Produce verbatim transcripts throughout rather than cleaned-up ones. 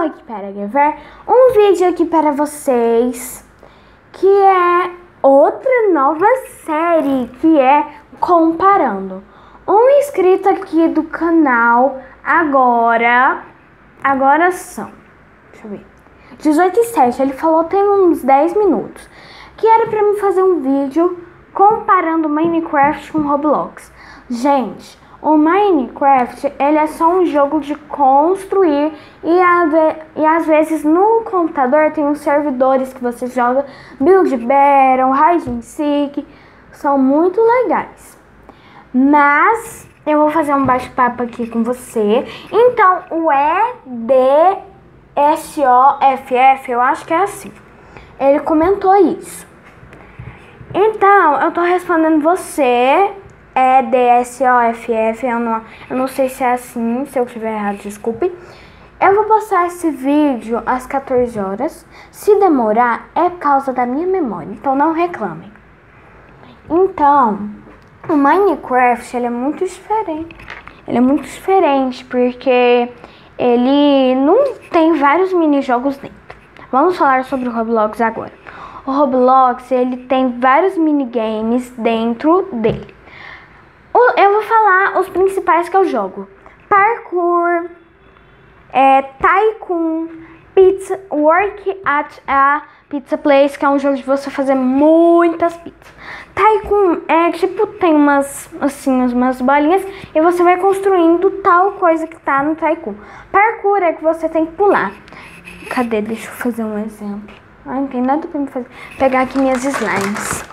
aqui para gravar um vídeo aqui para vocês, que é outra nova série, que é Comparando. Um inscrito aqui do canal agora, agora são, deixa eu ver, dezoito e sete, ele falou tem uns dez minutos, que era para mim fazer um vídeo comparando Minecraft com Roblox. Gente, o Minecraft, ele é só um jogo de construir e, a, e às vezes no computador tem uns servidores que você joga, Build Battle, Hide and Seek, são muito legais. Mas eu vou fazer um bate-papo aqui com você. Então, o E D S O F F, eu acho que é assim, ele comentou isso. Então, eu tô respondendo você, E D S O F F, eu não, eu não sei se é assim, se eu estiver errado, desculpe. Eu vou postar esse vídeo às quatorze horas. Se demorar, é por causa da minha memória, então não reclamem. Então, o Minecraft, ele é muito diferente. Ele é muito diferente, porque ele não tem vários mini-jogos dentro. Vamos falar sobre o Roblox agora. O Roblox, ele tem vários minigames dentro dele. Eu vou falar os principais que eu jogo. Parkour, é, Tycoon, Pizza, Work at a Pizza Place, que é um jogo de você fazer muitas pizzas. Tycoon é tipo, tem umas, assim, umas bolinhas e você vai construindo tal coisa que tá no Tycoon. Parkour é que você tem que pular. Cadê? Deixa eu fazer um exemplo. Ah, não tem nada pra me fazer. Pegar aqui minhas slimes.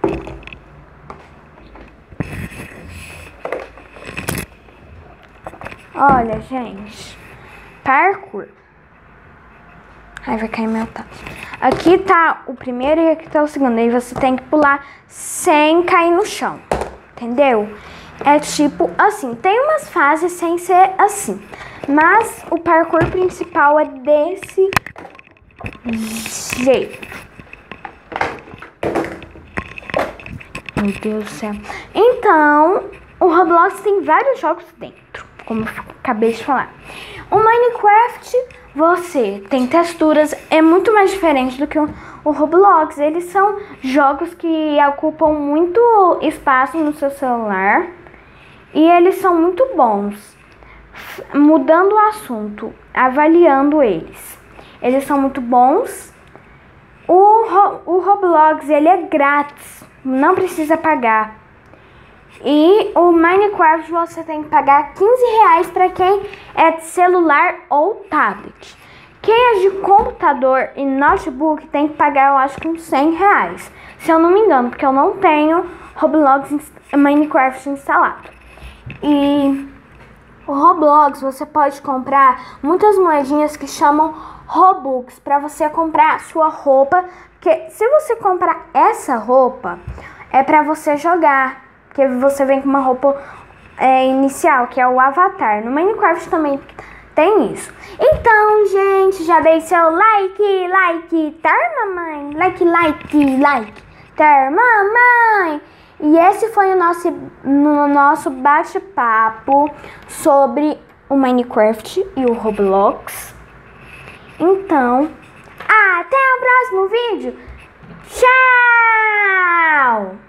Olha, gente, parkour. Aí vai cair meu tacho. Aqui tá o primeiro e aqui tá o segundo. Aí você tem que pular sem cair no chão, entendeu? É tipo assim, tem umas fases sem ser assim, mas o parkour principal é desse jeito. Meu Deus do céu. Então, o Roblox tem vários jogos dentro, como eu acabei de falar. O Minecraft, você tem texturas, é muito mais diferente do que o, o Roblox. Eles são jogos que ocupam muito espaço no seu celular e eles são muito bons. Mudando o assunto, avaliando eles, eles são muito bons. O, o Roblox, ele é grátis, não precisa pagar. E o Minecraft você tem que pagar quinze reais para quem é de celular ou tablet. Quem é de computador e notebook tem que pagar, eu acho que uns cem reais. Se eu não me engano, porque eu não tenho Roblox Minecraft instalado. E o Roblox você pode comprar muitas moedinhas que chamam Robux para você comprar a sua roupa. Porque se você comprar essa roupa, é para você jogar. Porque você vem com uma roupa é, inicial, que é o avatar. No Minecraft também tem isso. Então, gente, já dei seu like, like, tá, mamãe? Like, like, like, tá, mamãe? E esse foi o nosso, no nosso bate-papo sobre o Minecraft e o Roblox. Então, até o próximo vídeo. Tchau!